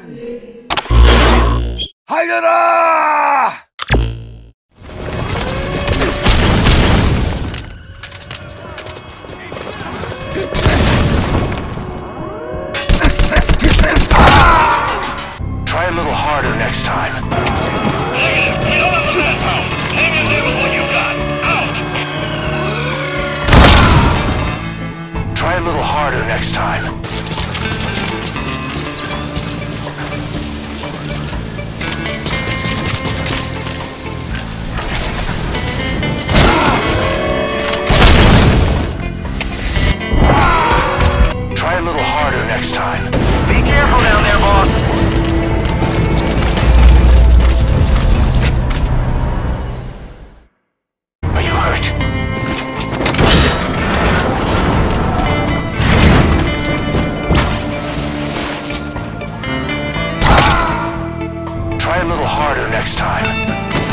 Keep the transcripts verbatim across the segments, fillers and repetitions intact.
하이려라! Try a little harder next time. Get on the map out! Hang in there with what you got! Out! Try a little harder next time. Try a little harder next time. Be careful down there, boss! Are you hurt? Try a little harder next time.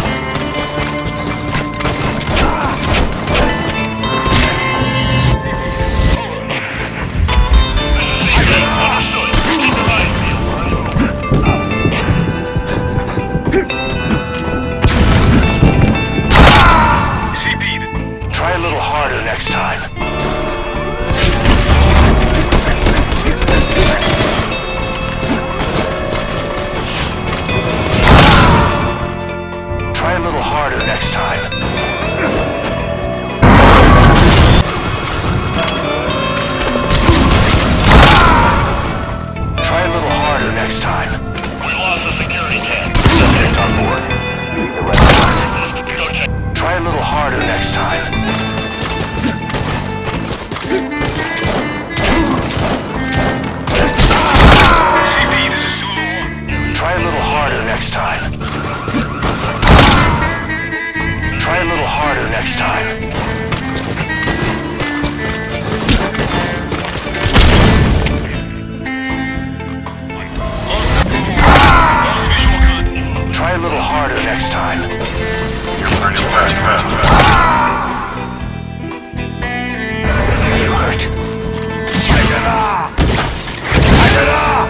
Try a little harder next time. Try a little harder next time. Try a little harder next time. We lost the security cam. Subject on board. Try a little harder next time. Try a little harder next time. Try a little harder next time. Try a little harder next time. Are you hurt? 하이려라! 하이려라!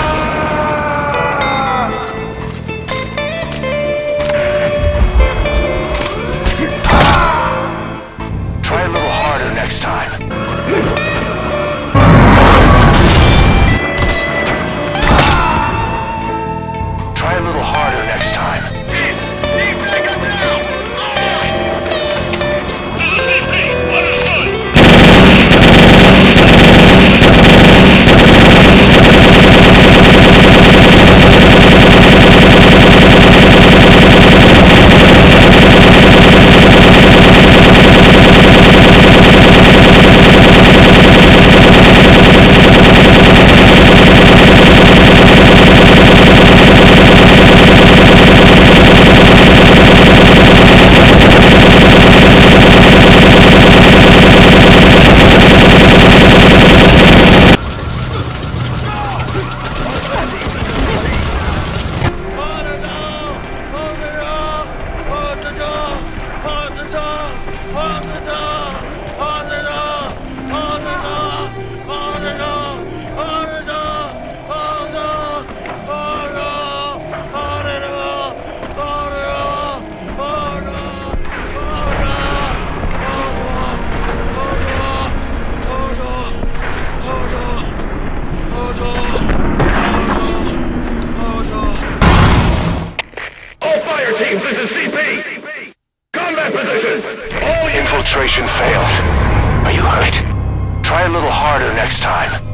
Try a little harder next time. Try a little harder next time. This is C P! Combat position! All Infiltration failed. Are you hurt? Try a little harder next time.